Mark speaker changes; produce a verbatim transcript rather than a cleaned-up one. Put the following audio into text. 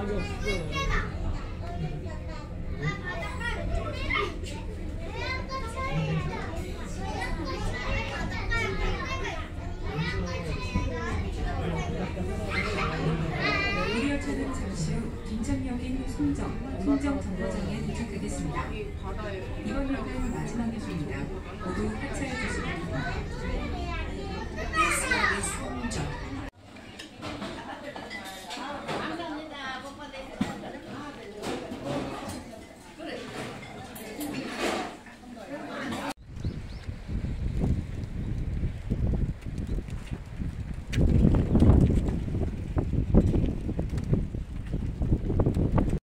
Speaker 1: 우리 열차는 잠시 후 김천역인 송정, 송정 정거장에 도착하겠습니다. 이번 역은 마지막 역입니다. 모두 하차해 주시기 바랍니다.
Speaker 2: This line is 송정.